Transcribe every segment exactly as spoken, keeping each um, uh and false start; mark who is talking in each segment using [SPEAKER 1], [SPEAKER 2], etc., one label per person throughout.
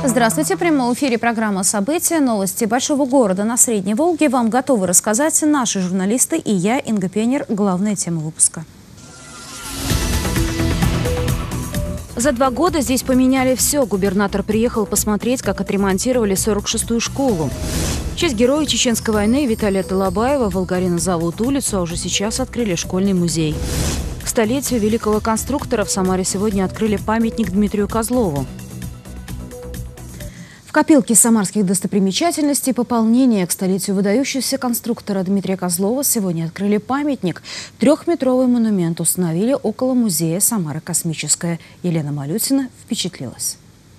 [SPEAKER 1] Здравствуйте. В прямом эфире программа «События». Новости большого города на Средней Волге вам готовы рассказать наши журналисты и я, Инга Пенер. Главная тема выпуска. За два года здесь поменяли все. Губернатор приехал посмотреть, как отремонтировали сорок шестую школу. В честь героя Чеченской войны Виталия Талабаева Волгарина зовут улицу, а уже сейчас открыли школьный музей. К столетию великого конструктора в Самаре сегодня открыли памятник Дмитрию Козлову. В копилке самарских достопримечательностей пополнения к столетию выдающегося конструктора Дмитрия Козлова сегодня открыли памятник. Трехметровый монумент установили около музея «Самара космическая». Елена Малютина впечатлилась.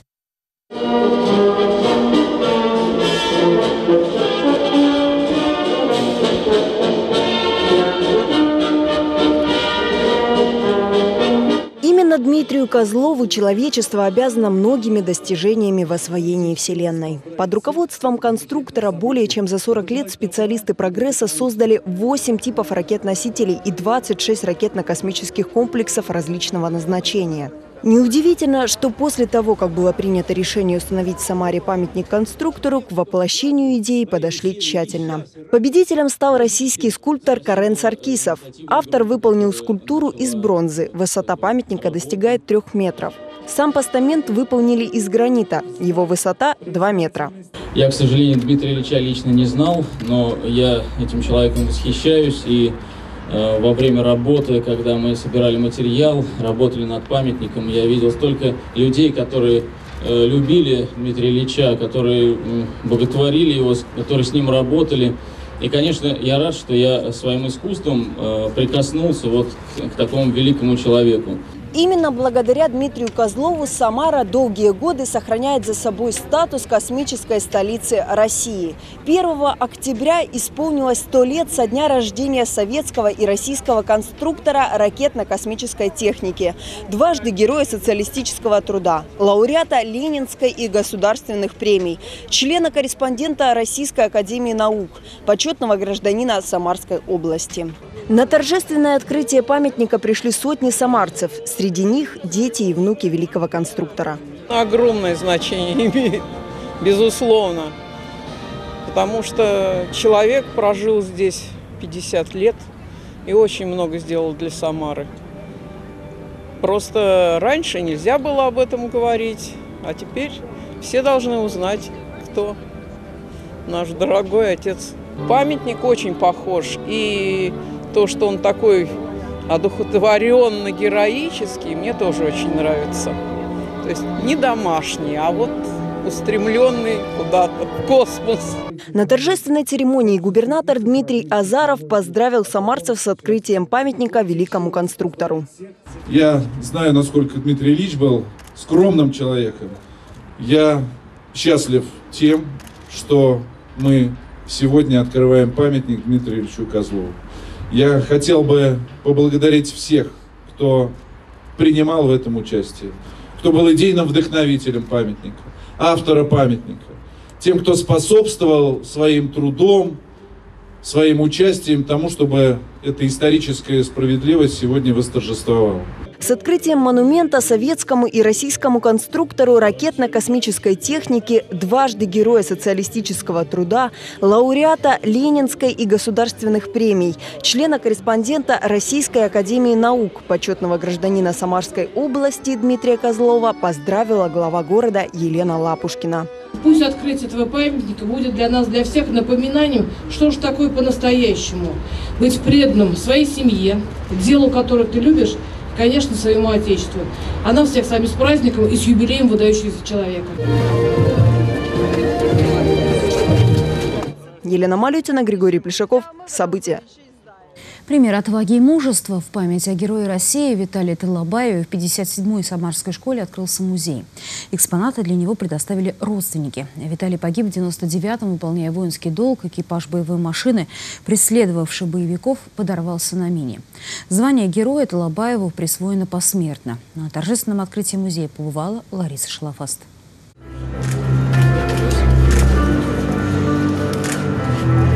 [SPEAKER 2] Именно Дмитрию Козлову человечество обязано многими достижениями в освоении Вселенной. Под руководством конструктора более чем за сорок лет специалисты «Прогресса» создали восемь типов ракет-носителей и двадцать шесть ракетно-космических комплексов различного назначения. Неудивительно, что после того, как было принято решение установить в Самаре памятник конструктору, к воплощению идеи подошли тщательно. Победителем стал российский скульптор Карен Саркисов. Автор выполнил скульптуру из бронзы. Высота памятника достигает трех метров. Сам постамент выполнили из гранита. Его высота – два метра.
[SPEAKER 3] Я, к сожалению, Дмитрия Ильича лично не знал, но я этим человеком восхищаюсь. И э, во время работы, когда мы собирали материал, работали над памятником, я видел столько людей, которые э, любили Дмитрия Ильича, которые э, боготворили его, которые с ним работали. И, конечно, я рад, что я своим искусством э, прикоснулся вот к, к такому великому человеку.
[SPEAKER 2] Именно благодаря Дмитрию Козлову Самара долгие годы сохраняет за собой статус космической столицы России. первого октября исполнилось сто лет со дня рождения советского и российского конструктора ракетно-космической техники, дважды Героя социалистического труда, лауреата Ленинской и государственных премий, члена-корреспондента Российской академии наук, почетного гражданина Самарской области. На торжественное открытие памятника пришли сотни самарцев. Среди них дети и внуки великого конструктора.
[SPEAKER 4] Огромное значение имеет, безусловно, потому что человек прожил здесь пятьдесят лет и очень много сделал для Самары. Просто раньше нельзя было об этом говорить, а теперь все должны узнать, кто наш дорогой отец. Памятник очень похож, и то, что он такой одухотворенно-героический, мне тоже очень нравится. То есть не домашний, а вот устремленный куда-то в космос.
[SPEAKER 2] На торжественной церемонии губернатор Дмитрий Азаров поздравил самарцев с открытием памятника великому конструктору.
[SPEAKER 5] Я знаю, насколько Дмитрий Ильич был скромным человеком. Я счастлив тем, что мы сегодня открываем памятник Дмитрию Ильичу Козлову. Я хотел бы поблагодарить всех, кто принимал в этом участие, кто был идейным вдохновителем памятника, автора памятника, тем, кто способствовал своим трудом, своим участием тому, чтобы эта историческая справедливость сегодня восторжествовала.
[SPEAKER 2] С открытием монумента советскому и российскому конструктору ракетно-космической техники, дважды Героя социалистического труда, лауреата Ленинской и государственных премий, члена-корреспондента Российской академии наук, почетного гражданина Самарской области Дмитрия Козлова поздравила глава города Елена Лапушкина.
[SPEAKER 6] Пусть открытие этого памятника будет для нас, для всех напоминанием, что же такое по-настоящему. Быть преданным своей семье, делу, которое ты любишь, конечно, своему Отечеству. А нас всех с вами с праздником и с юбилеем выдающегося человека.
[SPEAKER 2] Елена Малютина, Григорий Плешаков. События.
[SPEAKER 1] Пример отваги и мужества. В память о герое России Виталии Талабаеве в пятьдесят седьмой Самарской школе открылся музей. Экспонаты для него предоставили родственники. Виталий погиб в девяносто девятом, выполняя воинский долг. Экипаж боевой машины, преследовавший боевиков, подорвался на мине. Звание героя Талабаеву присвоено посмертно. На торжественном открытии музея побывала Лариса Шлафаст.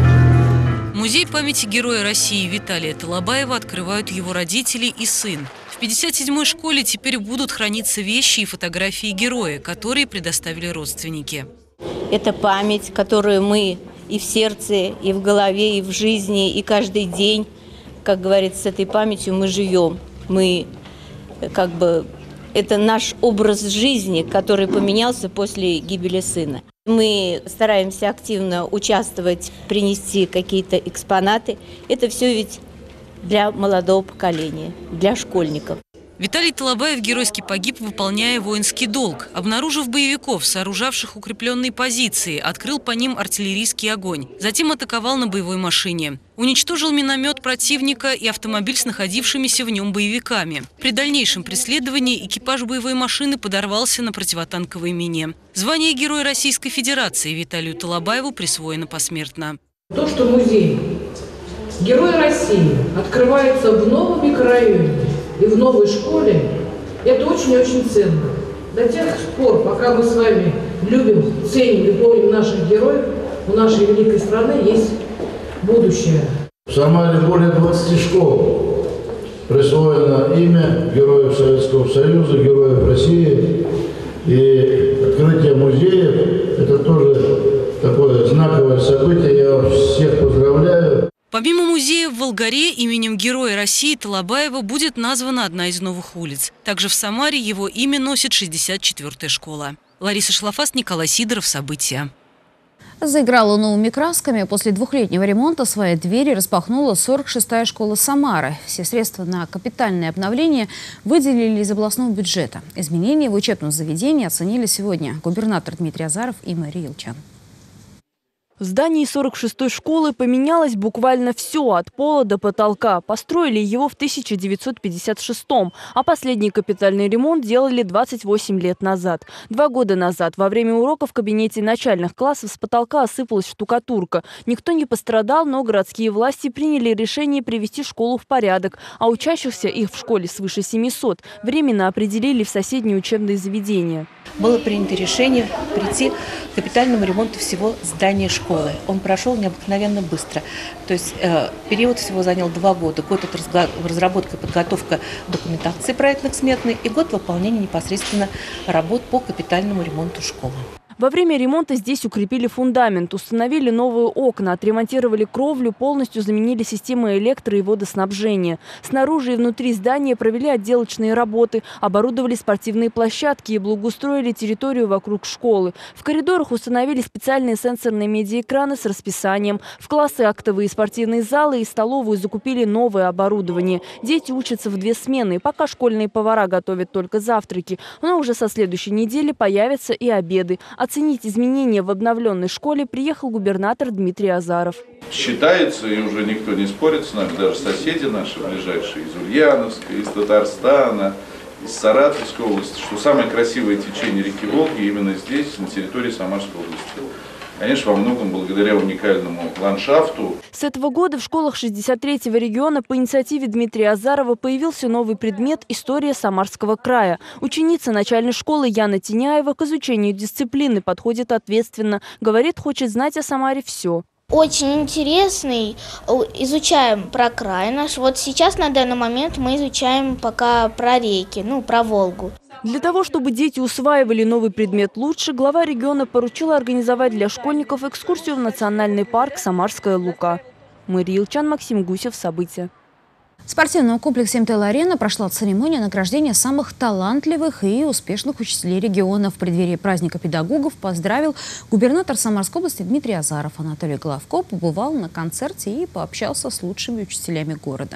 [SPEAKER 7] Музей памяти героя России Виталия Талабаева открывают его родители и сын. В пятьдесят седьмой школе теперь будут храниться вещи и фотографии героя, которые предоставили родственники.
[SPEAKER 8] Это память, которую мы и в сердце, и в голове, и в жизни, и каждый день, как говорится, с этой памятью мы живем. Мы как бы... Это наш образ жизни, который поменялся после гибели сына. Мы стараемся активно участвовать, принести какие-то экспонаты. Это все ведь для молодого поколения, для школьников.
[SPEAKER 7] Виталий Толобаев геройски погиб, выполняя воинский долг. Обнаружив боевиков, сооружавших укрепленные позиции, открыл по ним артиллерийский огонь. Затем атаковал на боевой машине. Уничтожил миномет противника и автомобиль с находившимися в нем боевиками. При дальнейшем преследовании экипаж боевой машины подорвался на противотанковой мине. Звание Героя Российской Федерации Виталию Толобаеву присвоено посмертно.
[SPEAKER 6] То, что музей Героя России открывается в новом микрорайоне и в новой школе, это очень-очень ценно. До тех пор, пока мы с вами любим, ценим и помним наших героев, у нашей великой страны есть будущее.
[SPEAKER 9] В Самаре более двадцати школ присвоено имя Героев Советского Союза, Героев России. И открытие музея – это тоже такое знаковое событие. Я вас всех поздравляю.
[SPEAKER 7] Помимо музея в Волгаре именем Героя России Толобаева будет названа одна из новых улиц. Также в Самаре его имя носит шестьдесят четвёртая школа. Лариса Шлафас, Николай Сидоров. События.
[SPEAKER 1] Заиграла новыми красками. После двухлетнего ремонта свои двери распахнула сорок шестая школа Самары. Все средства на капитальное обновление выделили из областного бюджета. Изменения в учебном заведении оценили сегодня губернатор Дмитрий Азаров и мэр Елчан.
[SPEAKER 2] В здании сорок шестой школы поменялось буквально все от пола до потолка. Построили его в тысяча девятьсот пятьдесят шестом, а последний капитальный ремонт делали двадцать восемь лет назад. Два года назад во время урока в кабинете начальных классов с потолка осыпалась штукатурка. Никто не пострадал, но городские власти приняли решение привести школу в порядок, а учащихся, их в школе свыше семисот, временно определили в соседние учебные заведения.
[SPEAKER 10] Было принято решение прийти к капитальному ремонту всего здания школы. Он прошел необыкновенно быстро. То есть э, период всего занял два года. Год – это разработка и подготовка документации проектно-сметной и год выполнения непосредственно работ по капитальному ремонту школы.
[SPEAKER 2] Во время ремонта здесь укрепили фундамент, установили новые окна, отремонтировали кровлю, полностью заменили системы электро- и водоснабжения. Снаружи и внутри здания провели отделочные работы, оборудовали спортивные площадки и благоустроили территорию вокруг школы. В коридорах установили специальные сенсорные медиаэкраны с расписанием. В классы, актовые и спортивные залы и столовую закупили новое оборудование. Дети учатся в две смены. Пока школьные повара готовят только завтраки, но уже со следующей недели появятся и обеды. Оценить изменения в обновленной школе приехал губернатор Дмитрий Азаров.
[SPEAKER 5] Считается, и уже никто не спорит с нами, даже соседи наши ближайшие из Ульяновска, из Татарстана, из Саратовской области, что самое красивое течение реки Волги именно здесь, на территории Самарской области. Конечно, во многом благодаря уникальному ландшафту.
[SPEAKER 2] С этого года в школах шестьдесят третьего региона по инициативе Дмитрия Азарова появился новый предмет «История Самарского края». Ученица начальной школы Яна Тиняева к изучению дисциплины подходит ответственно. Говорит, хочет знать о Самаре все.
[SPEAKER 11] Очень интересный, изучаем про край наш. Вот сейчас на данный момент мы изучаем пока про реки, ну, про Волгу.
[SPEAKER 2] Для того, чтобы дети усваивали новый предмет лучше, глава региона поручила организовать для школьников экскурсию в национальный парк «Самарская Лука». Мэр Елчан, Максим Гусев. События.
[SPEAKER 1] В спортивном комплексе эм тэ эл-арена прошла церемония награждения самых талантливых и успешных учителей региона. В преддверии праздника педагогов поздравил губернатор Самарской области Дмитрий Азаров. Анатолий Головко побывал на концерте и пообщался с лучшими учителями города.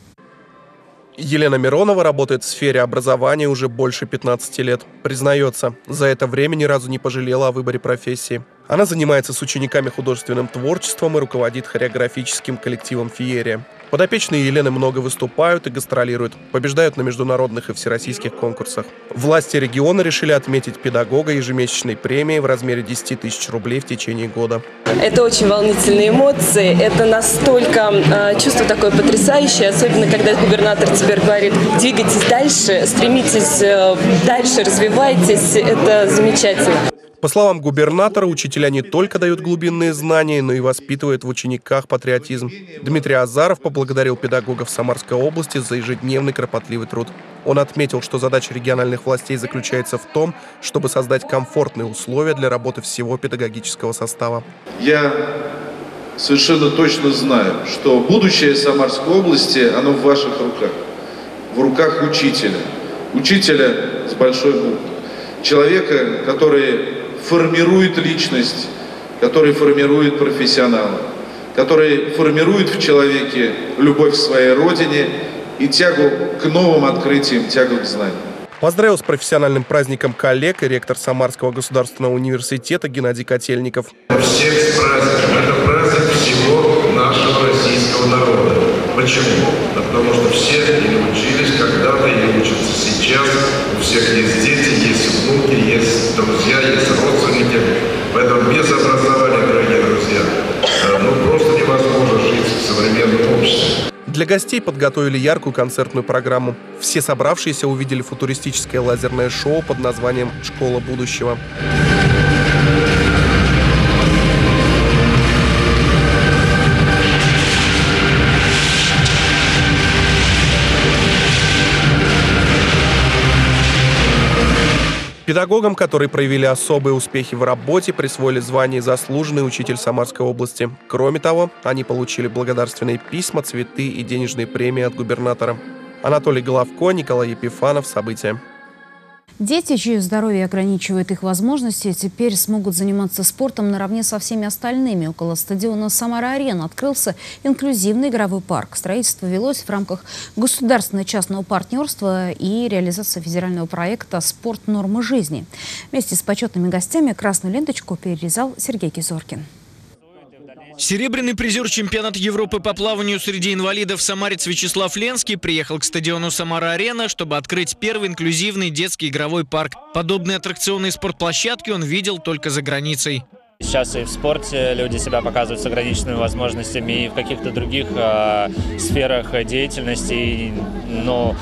[SPEAKER 12] Елена Миронова работает в сфере образования уже больше пятнадцати лет. Признается, за это время ни разу не пожалела о выборе профессии. Она занимается с учениками художественным творчеством и руководит хореографическим коллективом «Феерия». Подопечные Елены много выступают и гастролируют, побеждают на международных и всероссийских конкурсах. Власти региона решили отметить педагога ежемесячной премией в размере десяти тысяч рублей в течение года.
[SPEAKER 13] Это очень волнительные эмоции, это настолько э, чувство такое потрясающее, особенно когда губернатор теперь говорит: двигайтесь дальше, стремитесь э, дальше, развивайтесь, это замечательно.
[SPEAKER 12] По словам губернатора, учителя не только дают глубинные знания, но и воспитывают в учениках патриотизм. Дмитрий Азаров поблагодарил педагогов Самарской области за ежедневный кропотливый труд. Он отметил, что задача региональных властей заключается в том, чтобы создать комфортные условия для работы всего педагогического состава.
[SPEAKER 5] Я совершенно точно знаю, что будущее Самарской области, оно в ваших руках. В руках учителя. Учителя с большой буквы. Человека, который формирует личность, который формирует профессионала, который формирует в человеке любовь к своей родине и тягу к новым открытиям, тягу к знаниям.
[SPEAKER 12] Поздравил с профессиональным праздником коллег и ректор Самарского государственного университета Геннадий Котельников.
[SPEAKER 14] Всех с праздником. Это праздник всего нашего российского народа. Почему? Потому что все или учились когда-то, или учатся сейчас. У всех есть дети, есть внуки, есть друзья, есть родственники. Поэтому без образования, дорогие друзья, ну просто невозможно жить в современном обществе.
[SPEAKER 12] Для гостей подготовили яркую концертную программу. Все собравшиеся увидели футуристическое лазерное шоу под названием «Школа будущего». Педагогам, которые проявили особые успехи в работе, присвоили звание «Заслуженный учитель Самарской области». Кроме того, они получили благодарственные письма, цветы и денежные премии от губернатора. Анатолий Головко, Николай Епифанов. События.
[SPEAKER 1] Дети, чье здоровье ограничивает их возможности, теперь смогут заниматься спортом наравне со всеми остальными. Около стадиона «Самара-Арена» открылся инклюзивный игровой парк. Строительство велось в рамках государственно-частного партнерства и реализации федерального проекта «Спорт. Нормы жизни». Вместе с почетными гостями красную ленточку перерезал Сергей Кизоркин.
[SPEAKER 15] Серебряный призер чемпионата Европы по плаванию среди инвалидов самарец Вячеслав Ленский приехал к стадиону «Самара-Арена», чтобы открыть первый инклюзивный детский игровой парк. Подобные аттракционные спортплощадки он видел только за границей.
[SPEAKER 16] Сейчас и в спорте люди себя показывают с ограниченными возможностями, и в каких-то других э, сферах деятельности, но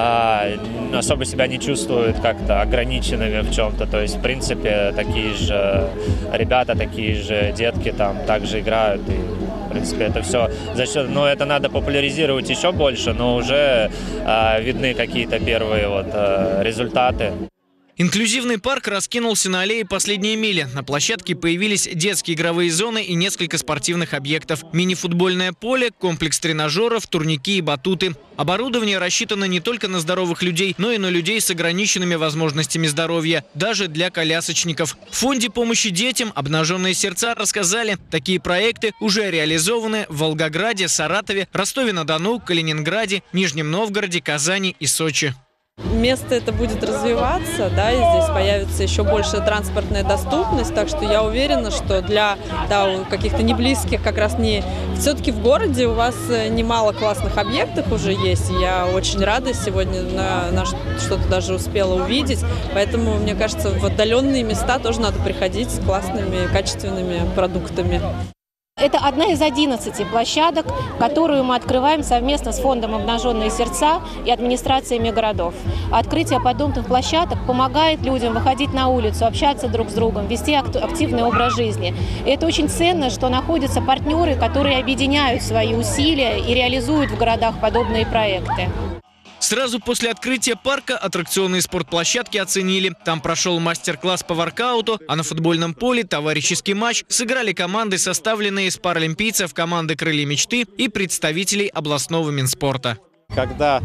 [SPEAKER 16] э, особо себя не чувствуют как-то ограниченными в чем-то. То есть, в принципе, такие же ребята, такие же детки там также играют. И, в принципе, это все за счет. Но это надо популяризировать еще больше, но уже э, видны какие-то первые вот, э, результаты.
[SPEAKER 15] Инклюзивный парк раскинулся на аллее «Последние мили». На площадке появились детские игровые зоны и несколько спортивных объектов. Мини-футбольное поле, комплекс тренажеров, турники и батуты. Оборудование рассчитано не только на здоровых людей, но и на людей с ограниченными возможностями здоровья, даже для колясочников. В фонде помощи детям «Обнаженные сердца» рассказали, такие проекты уже реализованы в Волгограде, Саратове, Ростове-на-Дону, Калининграде, Нижнем Новгороде, Казани и Сочи.
[SPEAKER 17] Место это будет развиваться, да, и здесь появится еще большая транспортная доступность, так что я уверена, что для да, каких-то неблизких, как раз не... Все-таки в городе у вас немало классных объектов уже есть, и я очень рада сегодня на, на что-то даже успела увидеть, поэтому, мне кажется, в отдаленные места тоже надо приходить с классными, качественными продуктами.
[SPEAKER 18] Это одна из одиннадцати площадок, которую мы открываем совместно с фондом «Обнаженные сердца» и администрациями городов. Открытие подобных площадок помогает людям выходить на улицу, общаться друг с другом, вести активный образ жизни. И это очень ценно, что находятся партнеры, которые объединяют свои усилия и реализуют в городах подобные проекты.
[SPEAKER 15] Сразу после открытия парка аттракционные спортплощадки оценили. Там прошел мастер-класс по воркауту, а на футбольном поле товарищеский матч сыграли команды, составленные из паралимпийцев команды «Крылья мечты» и представителей областного Минспорта.
[SPEAKER 19] Когда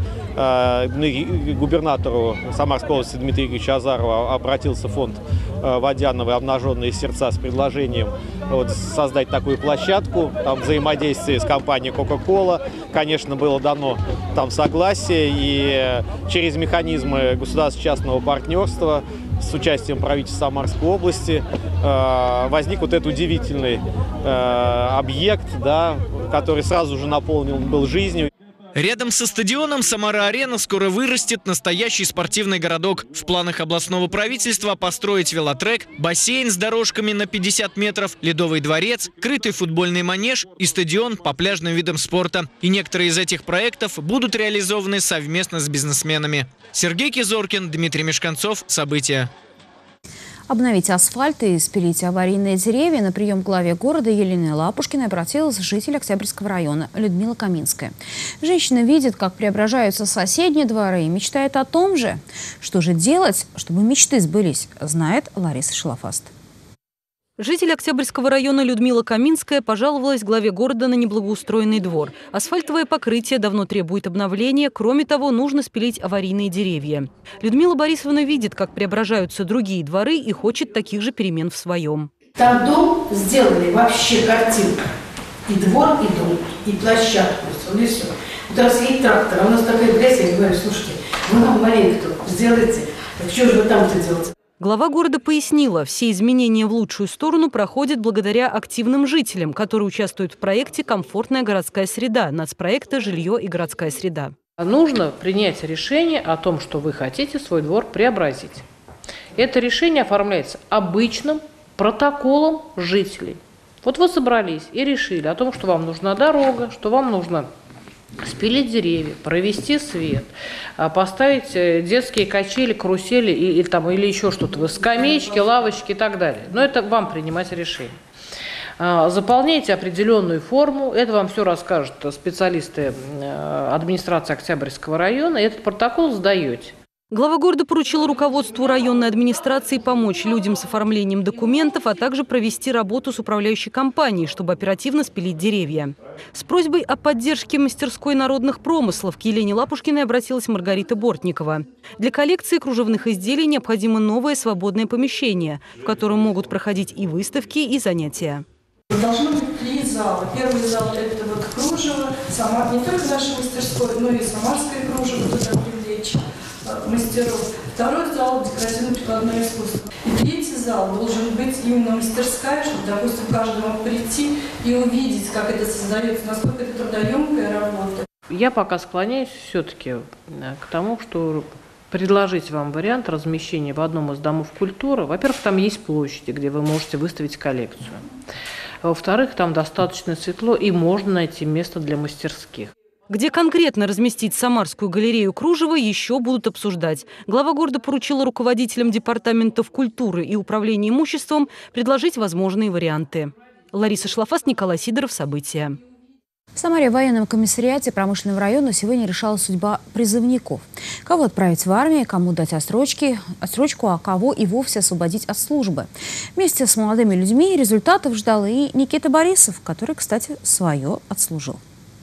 [SPEAKER 19] э, губернатору Самарской области Дмитрию Игоревичу Азарову обратился фонд э, Водянова «Обнаженные сердца» с предложением вот, создать такую площадку, там взаимодействие с компанией «Кока-кола», конечно, было дано там согласие, и через механизмы государственно-частного партнерства с участием правительства Самарской области э, возник вот этот удивительный э, объект, да, который сразу же наполнен был жизнью.
[SPEAKER 15] Рядом со стадионом «Самара-Арена» скоро вырастет настоящий спортивный городок. В планах областного правительства построить велотрек, бассейн с дорожками на пятьдесят метров, ледовый дворец, крытый футбольный манеж и стадион по пляжным видам спорта. И некоторые из этих проектов будут реализованы совместно с бизнесменами. Сергей Кизоркин, Дмитрий Мешканцов. События.
[SPEAKER 1] Обновить асфальт и спилить аварийные деревья на прием к главе города Елене Лапушкиной обратилась житель Октябрьского района Людмила Каминская. Женщина видит, как преображаются соседние дворы и мечтает о том же. Что же делать, чтобы мечты сбылись, знает Лариса Шлафаст.
[SPEAKER 7] Житель Октябрьского района Людмила Каминская пожаловалась главе города на неблагоустроенный двор. Асфальтовое покрытие давно требует обновления. Кроме того, нужно спилить аварийные деревья. Людмила Борисовна видит, как преображаются другие дворы и хочет таких же перемен в своем.
[SPEAKER 20] Там дом сделали вообще картинка. И двор, и дом, и площадку. И все. Вот раз есть трактор, а у нас такая грязь, я говорю, слушайте, вы нам маленько сделайте. Так что же вы там-то делаете?
[SPEAKER 7] Глава города пояснила, все изменения в лучшую сторону проходят благодаря активным жителям, которые участвуют в проекте «Комфортная городская среда» нацпроекта «Жилье и городская среда».
[SPEAKER 21] Нужно принять решение о том, что вы хотите свой двор преобразить. Это решение оформляется обычным протоколом жителей. Вот вы собрались и решили о том, что вам нужна дорога, что вам нужно спилить деревья, провести свет, поставить детские качели, карусели или, там, или еще что-то, скамеечки, лавочки и так далее. Но это вам принимать решение. Заполняйте определенную форму, это вам все расскажут специалисты администрации Октябрьского района, и этот протокол сдаете.
[SPEAKER 7] Глава города поручила руководству районной администрации помочь людям с оформлением документов, а также провести работу с управляющей компанией, чтобы оперативно спилить деревья. С просьбой о поддержке мастерской народных промыслов к Елене Лапушкиной обратилась Маргарита Бортникова. Для коллекции кружевных изделий необходимо новое свободное помещение, в котором могут проходить и выставки, и занятия.
[SPEAKER 22] Должны быть три зала. Первый зал – это вот кружево, сама, не только наша мастерская, но и самарское кружево, туда привлечь мастеров. Второй зал – декоративно-прикладное искусство. И третий зал должен быть именно мастерская, чтобы, допустим, каждый мог прийти и увидеть, как это создается, насколько это трудоемкая работа.
[SPEAKER 21] Я пока склоняюсь все-таки к тому, что предложить вам вариант размещения в одном из домов культуры. Во-первых, там есть площади, где вы можете выставить коллекцию. Во-вторых, там достаточно светло и можно найти место для мастерских.
[SPEAKER 7] Где конкретно разместить Самарскую галерею кружева, еще будут обсуждать. Глава города поручила руководителям департаментов культуры и управления имуществом предложить возможные варианты. Лариса Шлафаст, Николай Сидоров. События.
[SPEAKER 1] В Самаре в военном комиссариате промышленного района сегодня решалась судьба призывников. Кого отправить в армию, кому дать отсрочки, отсрочку, а кого и вовсе освободить от службы. Вместе с молодыми людьми результатов ждал и Никита Борисов, который, кстати, свое отслужил.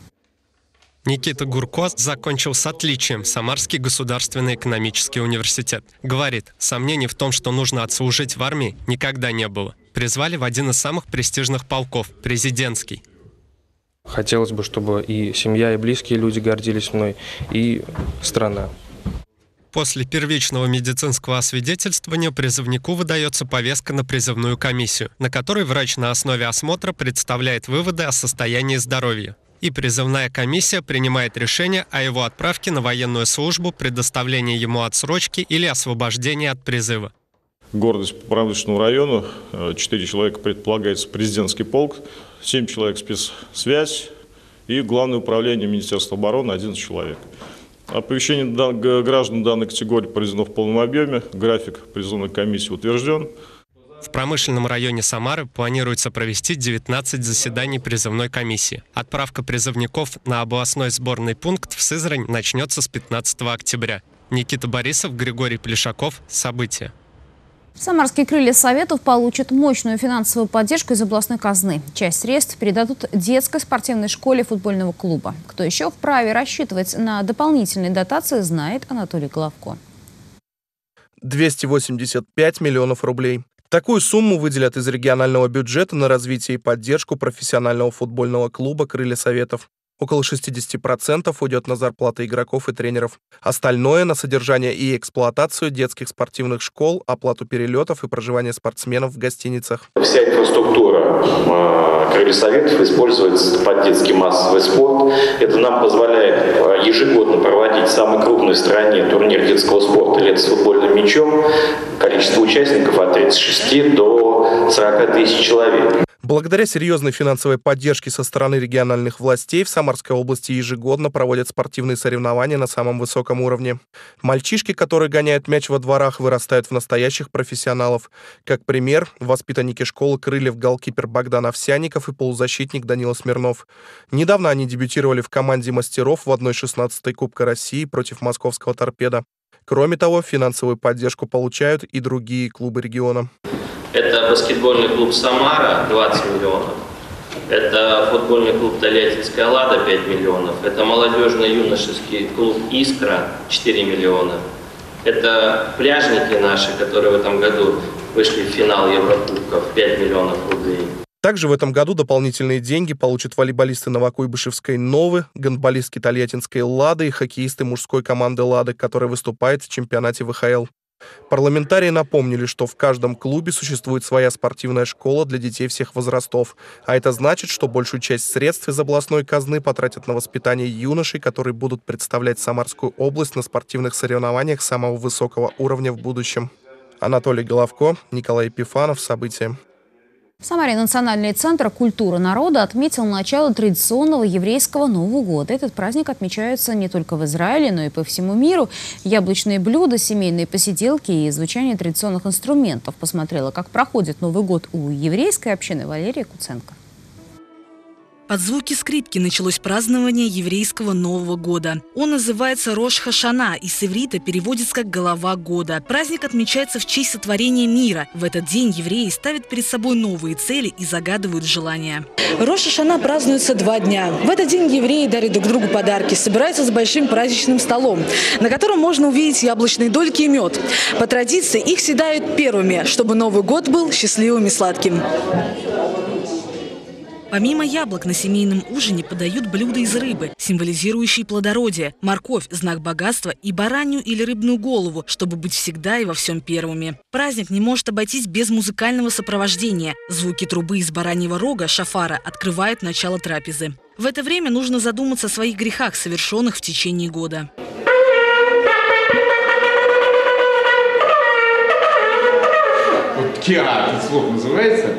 [SPEAKER 23] Никита Гурко закончил с отличием Самарский государственный экономический университет. Говорит, сомнений в том, что нужно отслужить в армии, никогда не было. Призвали в один из самых престижных полков – президентский.
[SPEAKER 24] Хотелось бы, чтобы и семья, и близкие люди гордились мной, и страна.
[SPEAKER 23] После первичного медицинского освидетельствования призывнику выдается повестка на призывную комиссию, на которой врач на основе осмотра представляет выводы о состоянии здоровья. И призывная комиссия принимает решение о его отправке на военную службу, предоставлении ему отсрочки или освобождении от призыва.
[SPEAKER 25] Гордость по промышленному району. Четыре человека предполагается президентский полк, семь человек спецсвязь и Главное управление Министерства обороны одиннадцать человек. Оповещение граждан данной категории проведено в полном объеме. График призывной комиссии утвержден.
[SPEAKER 23] В промышленном районе Самары планируется провести девятнадцать заседаний призывной комиссии. Отправка призывников на областной сборный пункт в Сызрань начнется с пятнадцатого октября. Никита Борисов, Григорий Плешаков. События.
[SPEAKER 1] Самарские крылья Советов получат мощную финансовую поддержку из областной казны. Часть средств передадут детской спортивной школе футбольного клуба. Кто еще вправе рассчитывать на дополнительные дотации, знает Анатолий Головко.
[SPEAKER 12] двести восемьдесят пять миллионов рублей. Такую сумму выделят из регионального бюджета на развитие и поддержку профессионального футбольного клуба «Крылья Советов». Около шестьдесят процентов уйдет на зарплаты игроков и тренеров. Остальное – на содержание и эксплуатацию детских спортивных школ, оплату перелетов и проживание спортсменов в гостиницах.
[SPEAKER 26] Вся инфраструктура «Крылья Советов» используется под детский массовый спорт. Это нам позволяет ежегодно проводить самый крупный в стране турнир детского спорта «Лето с футбольным мячом». Количество участников от тридцати шести до сорока тысяч человек.
[SPEAKER 12] Благодаря серьезной финансовой поддержке со стороны региональных властей в Самарской области ежегодно проводят спортивные соревнования на самом высоком уровне. Мальчишки, которые гоняют мяч во дворах, вырастают в настоящих профессионалов. Как пример, воспитанники школы «Крыльев» голкипер Богдан Овсянников и полузащитник Данила Смирнов. Недавно они дебютировали в команде мастеров в одной шестнадцатой Кубка России против московского «Торпедо». Кроме того, финансовую поддержку получают и другие клубы региона.
[SPEAKER 3] Это баскетбольный клуб «Самара» двадцать миллионов. Это футбольный клуб «Тольяттинская Лада» пять миллионов. Это молодежно-юношеский клуб «Искра» четыре миллиона. Это пляжники наши, которые в этом году вышли в финал Еврокубков, пять миллионов рублей.
[SPEAKER 12] Также в этом году дополнительные деньги получат волейболисты Новокуйбышевской «Новы», гандболистки Тольяттинской «Лады» и хоккеисты мужской команды «Лады», которая выступает в чемпионате вэ ха эл. Парламентарии напомнили, что в каждом клубе существует своя спортивная школа для детей всех возрастов, а это значит, что большую часть средств из областной казны потратят на воспитание юношей, которые будут представлять Самарскую область на спортивных соревнованиях самого высокого уровня в будущем. Анатолий Головко, Николай Епифанов. События.
[SPEAKER 1] В Самаре Национальный центр культуры народа отметил начало традиционного еврейского Нового года. Этот праздник отмечается не только в Израиле, но и по всему миру. Яблочные блюда, семейные посиделки и звучание традиционных инструментов. Посмотрела, как проходит Новый год у еврейской общины, Валерия Куценко.
[SPEAKER 4] Под звуки скрипки началось празднование еврейского Нового года. Он называется Рош Хашана и с иврита переводится как «голова года». Праздник отмечается в честь сотворения мира. В этот день евреи ставят перед собой новые цели и загадывают желания.
[SPEAKER 6] Рош Хашана празднуется два дня. В этот день евреи дарят друг другу подарки, собираются за большим праздничным столом, на котором можно увидеть яблочные дольки и мед. По традиции их съедают первыми, чтобы Новый год был счастливым и сладким.
[SPEAKER 4] Помимо яблок на семейном ужине подают блюда из рыбы, символизирующие плодородие, морковь – знак богатства и баранью или рыбную голову, чтобы быть всегда и во всем первыми. Праздник не может обойтись без музыкального сопровождения. Звуки трубы из бараньего рога, шафара, открывают начало трапезы. В это время нужно задуматься о своих грехах, совершенных в течение года.
[SPEAKER 8] Вот киа, этот слог называется?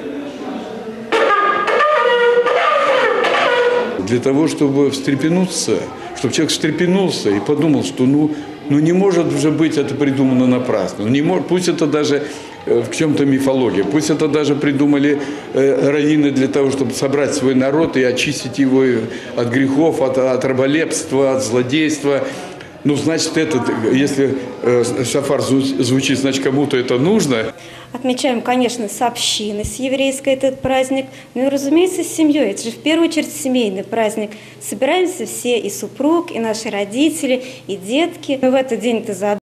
[SPEAKER 8] Для того, чтобы встрепенуться, чтобы человек встрепенулся и подумал, что ну, ну не может уже быть это придумано напрасно. Не может, пусть это даже в чем-то мифология, пусть это даже придумали э, раввины для того, чтобы собрать свой народ и очистить его от грехов, от, от раболепства, от злодейства. Ну, значит, это, если э, шафар звучит, значит, кому-то это нужно.
[SPEAKER 9] Отмечаем, конечно, с общиной, с еврейской этот праздник, ну и, разумеется, с семьей. Это же в первую очередь семейный праздник. Собираемся все, и супруг, и наши родители, и детки. Мы в этот день-то заодно